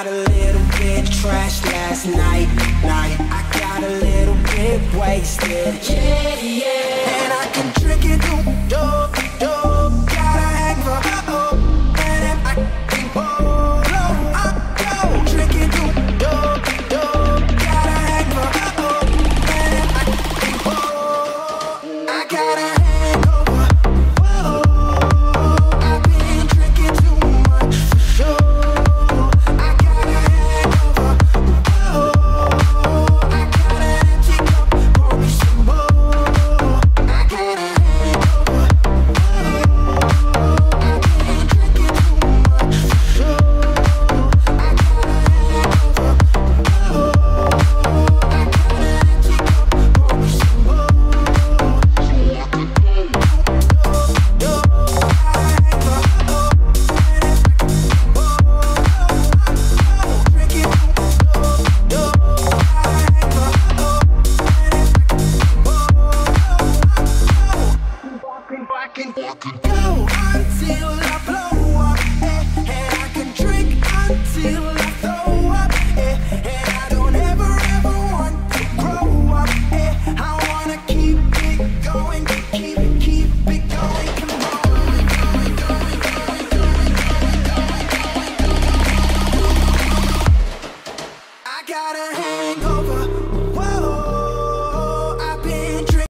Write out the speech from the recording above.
got a little bit trashed last night. I got a little bit wasted. Yeah, yeah. And I can drink it, dope. Gotta hang for and if I can pull, I'm go. Drink it, dope. Gotta hang for and if I can pull, I got a hangover. Whoa, I've been drinking too much for sure. I got a hangover. Whoa, I got an empty cup, pour me some more. I got a hangover. Whoa, I've been drinking too much for sure. I got a hangover. Whoa, I got an empty cup, pour me some more. I can go until I blow.